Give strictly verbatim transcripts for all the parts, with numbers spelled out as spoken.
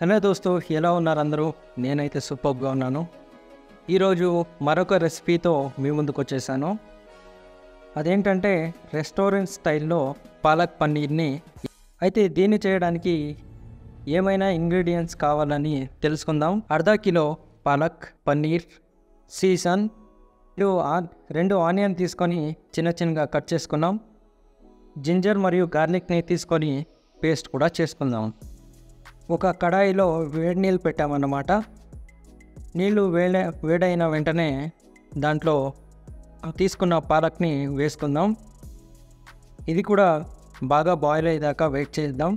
Hello దోస్తు, ఎలా ఉన్నారు అందరూ? నేనైతే సూపర్గా ఉన్నాను. ఈరోజు మరొక రెసిపీతో మీ ముందుకు వచ్చేసాను. అదేంటంటే రెస్టారెంట్ స్టైల్లో పాలక్ పన్నీర్ని. అయితే దీన్ని చేయడానికి ఏమైనా ఇంగ్రీడియంట్స్ కావాలని తెలుసుకుందాం. అర్ధ కిలో పాలక్ పన్నీర్, సీజన్ రెండు ఆనియన్ తీసుకొని చిన్న చిన్నగా కట్ చేసుకున్నాం. జింజర్ మరియు గార్లిక్ని తీసుకొని పేస్ట్ కూడా చేసుకుందాం. ఒక కడాయిలో వేడి నీళ్ళు పెట్టామన్నమాట. నీళ్ళు వేడ వేడైన వెంటనే దాంట్లో తీసుకున్న పాలక్ని వేసుకుందాం. ఇది కూడా బాగా బాయిల్ అయ్యేదాకా వెయిట్ చేద్దాం.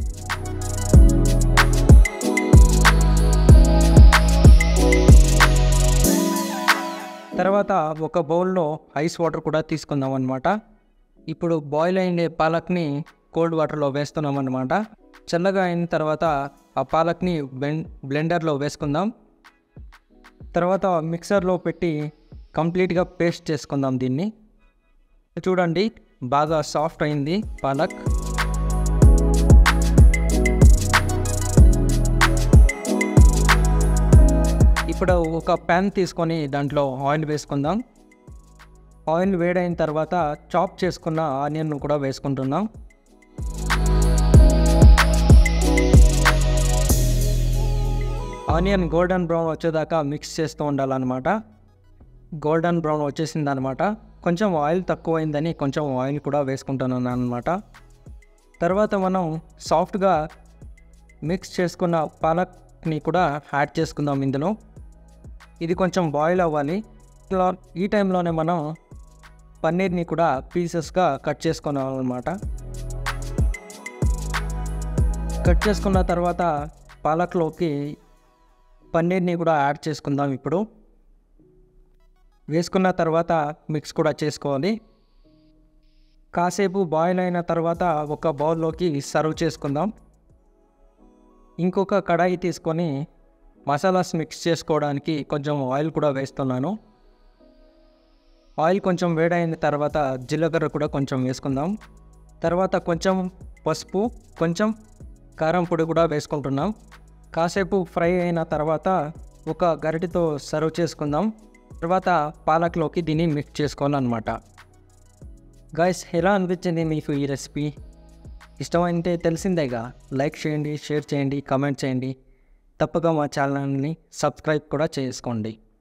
తర్వాత ఒక బౌల్లో ఐస్ వాటర్ కూడా తీసుకుందాం అన్నమాట. ఇప్పుడు బాయిల్ అయిన పాలక్ని కోల్డ్ వాటర్లో వేస్తున్నాం అన్నమాట. చల్లగా అయిన తర్వాత ఆ పాలక్ని బ్లెండ్ బ్లెండర్లో వేసుకుందాం. తర్వాత మిక్సర్లో పెట్టి కంప్లీట్గా పేస్ట్ చేసుకుందాం. దీన్ని చూడండి, బాగా సాఫ్ట్ అయింది పాలక్. ఇప్పుడు ఒక ప్యాన్ తీసుకొని దాంట్లో ఆయిల్ వేసుకుందాం. ఆయిల్ వేడైన తర్వాత చాప్ చేసుకున్న ఆనియన్ కూడా వేసుకుంటున్నాం. ఆనియన్ గోల్డెన్ బ్రౌన్ వచ్చేదాకా మిక్స్ చేస్తూ ఉండాలన్నమాట. గోల్డెన్ బ్రౌన్ వచ్చేసింది అనమాట. కొంచెం ఆయిల్ తక్కువైందని కొంచెం ఆయిల్ కూడా వేసుకుంటున్నాను అనమాట. తర్వాత మనం సాఫ్ట్గా మిక్స్ చేసుకున్న పాలక్ని కూడా యాడ్ చేసుకుందాం ఇందులో. ఇది కొంచెం బాయిల్ అవ్వాలి. ఈ టైంలోనే మనం పన్నీర్ని కూడా పీసెస్గా కట్ చేసుకున్నామన్నమాట. కట్ చేసుకున్న తర్వాత పాలక్లోకి పన్నీర్ని కూడా యాడ్ చేసుకుందాం. ఇప్పుడు వేసుకున్న తర్వాత మిక్స్ కూడా చేసుకోవాలి. కాసేపు బాయిల్ అయిన తర్వాత ఒక బౌల్లోకి సర్వ్ చేసుకుందాం. ఇంకొక కడాయి తీసుకొని మసాలాస్ మిక్స్ చేసుకోవడానికి కొంచెం ఆయిల్ కూడా వేస్తున్నాను. ఆయిల్ కొంచెం వేడైన తర్వాత జీలకర్ర కూడా కొంచెం వేసుకుందాం. తర్వాత కొంచెం పసుపు, కొంచెం కారం పొడి కూడా వేసుకుంటున్నాం. కాసేపు ఫ్రై అయిన తర్వాత ఒక గరిటెతో సర్వ్ చేసుకుందాం. తర్వాత పాలక్లోకి దీన్ని మిక్స్ చేసుకోవాలన్నమాట. గైస్, ఎలా అనిపించింది మీకు ఈ రెసిపీ? ఇష్టమైతే తెలిసిందేగా, లైక్ చేయండి, షేర్ చేయండి, కామెంట్ చేయండి. తప్పగా మా ఛానల్ని సబ్స్క్రైబ్ కూడా చేసుకోండి.